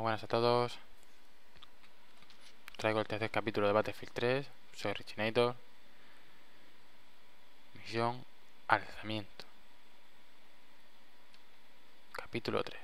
Buenas a todos. Traigo el tercer capítulo de Battlefield 3. Soy Richinator. Misión Alzamiento. Capítulo 3.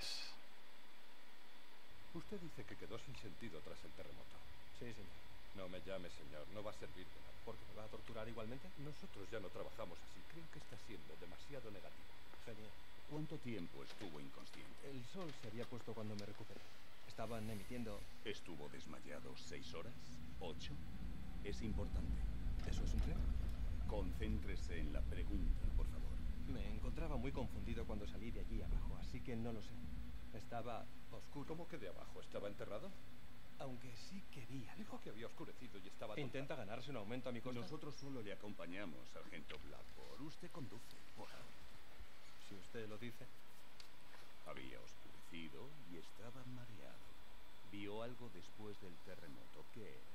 Usted dice que quedó sin sentido tras el terremoto. Sí, señor. No me llame, señor. No va a servir de nada. ¿Por qué me va a torturar igualmente? Nosotros ya no trabajamos así. Creo que está siendo demasiado negativo. Genial. ¿Cuánto tiempo estuvo inconsciente? El sol se había puesto cuando me recuperé. Estaban emitiendo... ¿Estuvo desmayado 6 horas? ¿8? Es importante. ¿Eso es un tren? Concéntrese en la pregunta, por favor. Me encontraba muy confundido cuando salí de allí abajo, así que no lo sé. Estaba oscuro. ¿Cómo que de abajo? ¿Estaba enterrado? Aunque sí que vi algo. Dijo que había oscurecido y estaba... ¿Intenta ganarse un aumento a mi costa? Nosotros solo le acompañamos, sargento Blackboard. Usted conduce, por ahora. Si usted lo dice. Había oscurecido y estaba mareado. ¿Vio algo después del terremoto? ¿Qué era?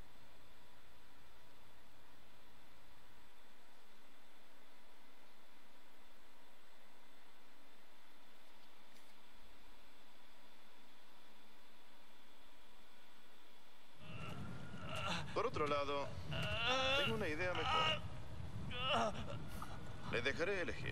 Por otro lado, tengo una idea mejor. Le dejaré elegir.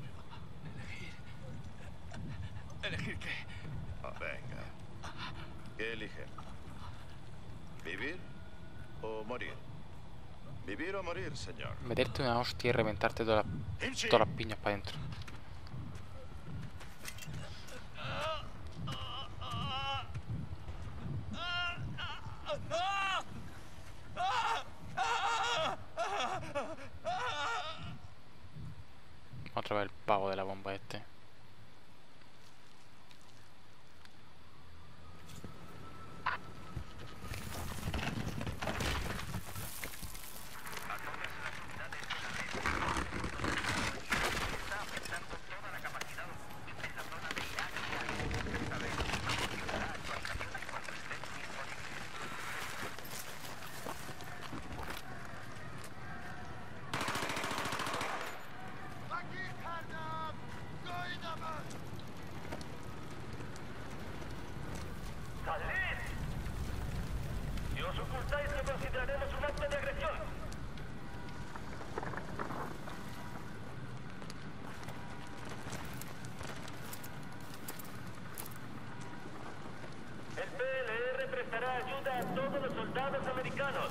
¿Elegir qué? Venga. ¿Qué elige? ¿Vivir o morir? ¿Vivir o morir, señor? Meterte una hostia y reventarte todas las piñas para adentro. Otra vez el pavo de la bomba este. Si os ocultáis, lo consideraremos un acto de agresión. El PLR prestará ayuda a todos los soldados americanos.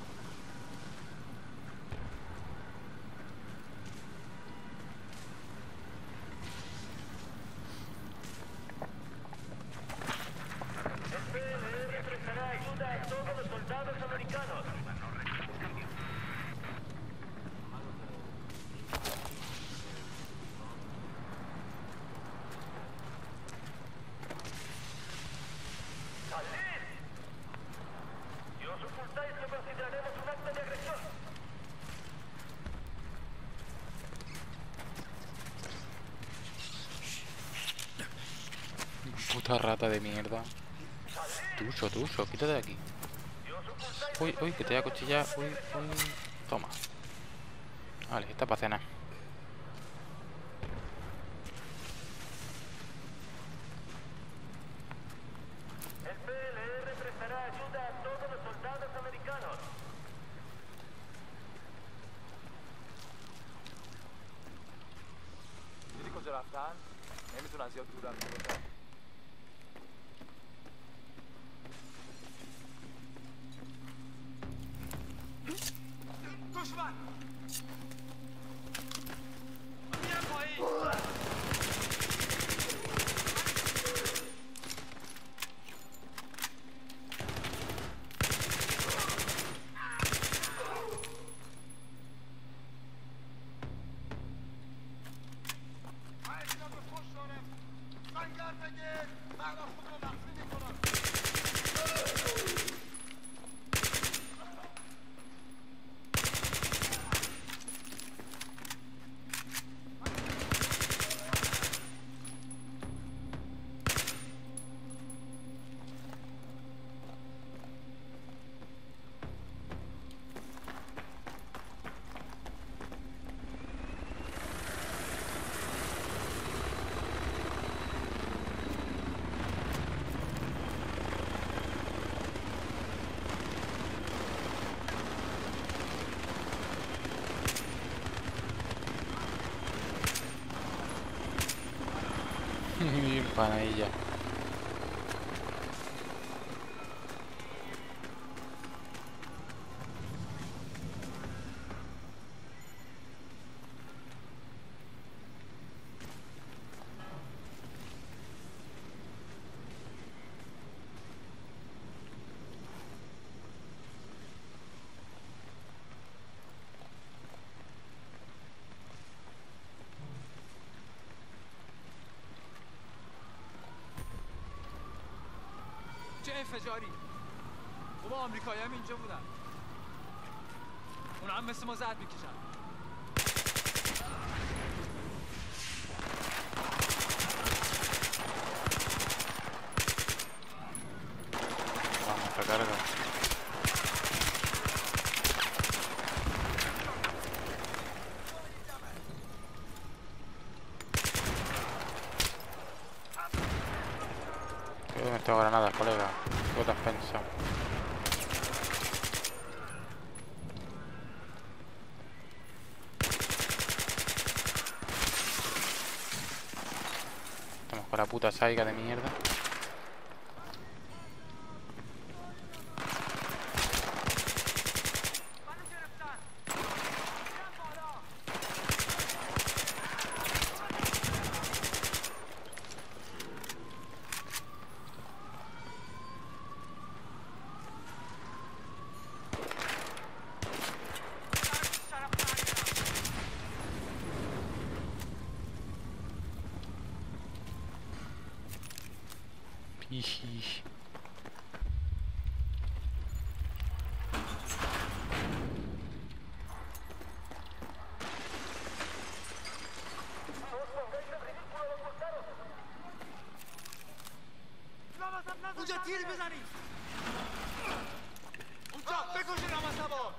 El PLR prestará ayuda a todos los soldados americanos. ¡Salid! Si os ocultáis, lo consideraremos un acto de agresión. Puta rata de mierda. Tuso, quítate de aquí. Si os ocultáis, Uy, que te voy a cuchillar. Uy. Toma. Vale, está para cenar. el PLR prestará ayuda a todos los soldados americanos. دیدی کجا رفتن؟ نمیتونن زیاد دور رفتن. دشمن! میان پایین! Empanadilla. چه انفجاری؟ بابا آمریکایی هم اینجا بودن. اونا هم مثل ما زد میکشن. Vamos a carga. Yo no tengo granadas, colega. ¿Qué te has pensado? Estamos con la puta saiga de mierda. Ixi. اونجا تیر بزنید. اونجا بکشین همه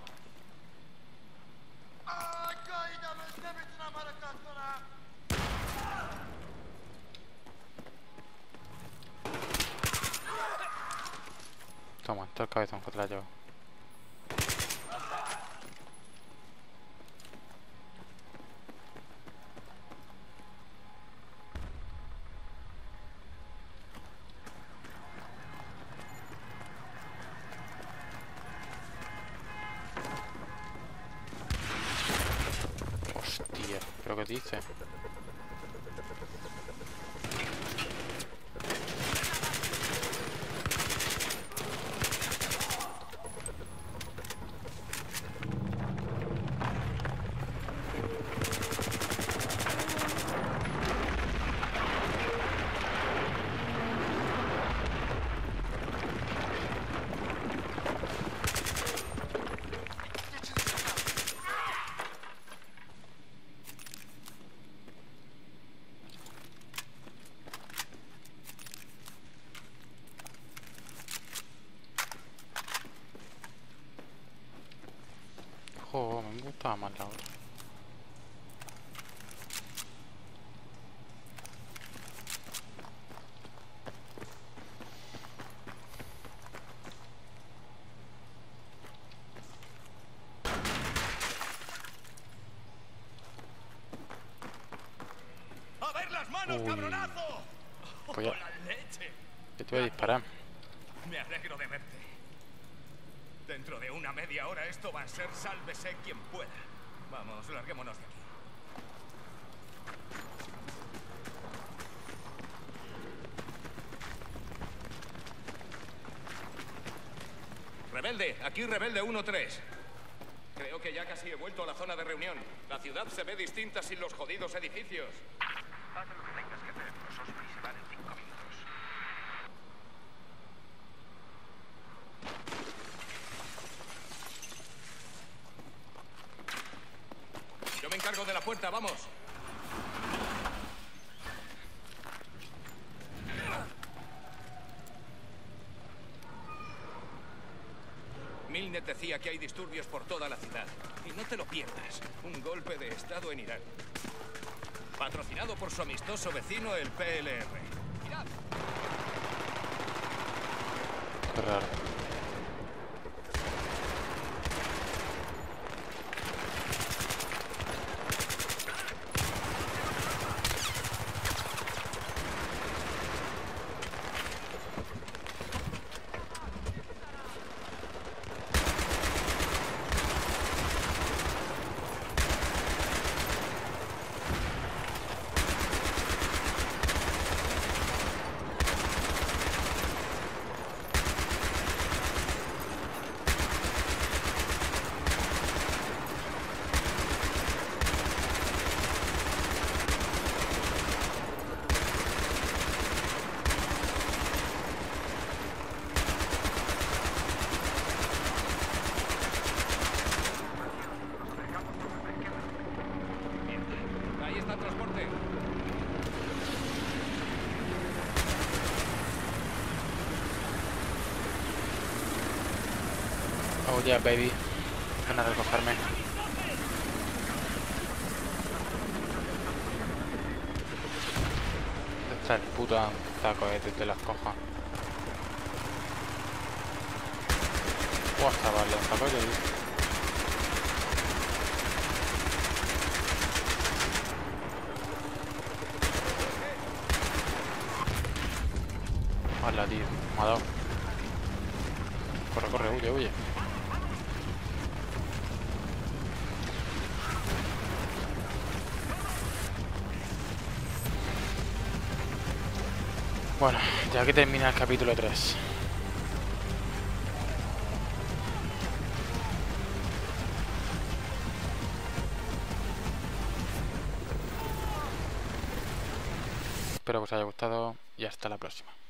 گاییدمش نمیتونم حرکت کنم. Toma, todo el cabezón que te la llevo. Hostia, ¿pero qué dice? Joder, me gustaba más la otra. ¡A ver las manos, Uy. cabronazo! Pues ya. ¡Oh, la leche! Que te voy a disparar. Me alegro de verte. Dentro de una media hora esto va a ser sálvese quien pueda. Vamos, larguémonos de aquí. Rebelde, aquí Rebelde 1-3. Creo que ya casi he vuelto a la zona de reunión. La ciudad se ve distinta sin los jodidos edificios. Haz lo que tengas que hacer. Los Ospreys se van en 5 minutos. Yo me encargo de la puerta, vamos. Milnet decía que hay disturbios por toda la ciudad. Y no te lo pierdas. Un golpe de estado en Irán. Patrocinado por su amistoso vecino, el PLR. ¡Mirad! Qué raro. Yeah, baby. Ven a recogerme. ¿Dónde está el puto taco este? Te las coja. Buah, chaval, los tacos de... Hola, tío. Me ha dado. Corre, corre, huye, huye. Bueno, ya que termina el capítulo 3. Espero que os haya gustado y hasta la próxima.